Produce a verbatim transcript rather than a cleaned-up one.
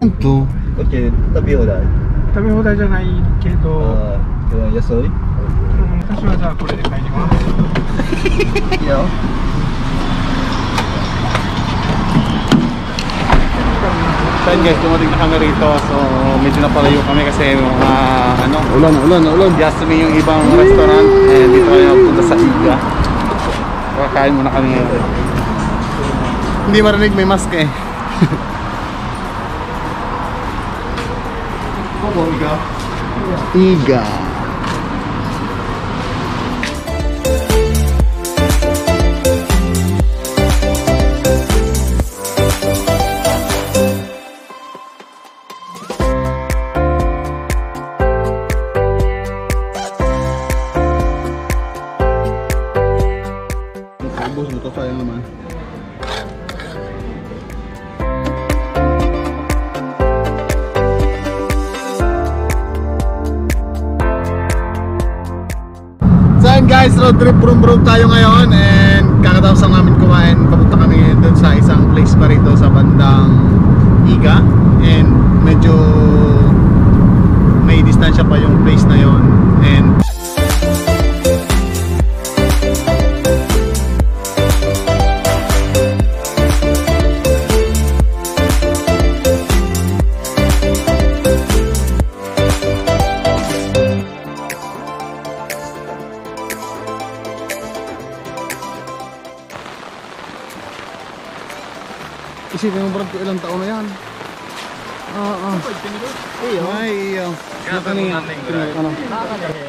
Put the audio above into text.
当？ オッケー、食べ放題。 食べ放題じゃないけど、 ああ、安い。 うん、私はじゃあこれで帰ります。 いいよ。 So yun guys, dumating na kami rito. So medyo napalayo kami kasi mga ano, ulan, ulan, ulan. Yasmin yung ibang restaurant. Eh, dito kami punta sa Iga. Kakain muna kami ngayon. Hindi marinig, may mask eh. Iga. Iga. Sayang naman. So yun guys, road trip brum brum tayo ngayon and kakatapos lang namin kumain. Papunta kami dun sa isang place pa rito sa bandang Iga and medyo may distansya pa yung place na yon and isipin mo, Brad, ko ilang taon na yan. Oo. Iyo. Ay, iyo. Nakani. Ano?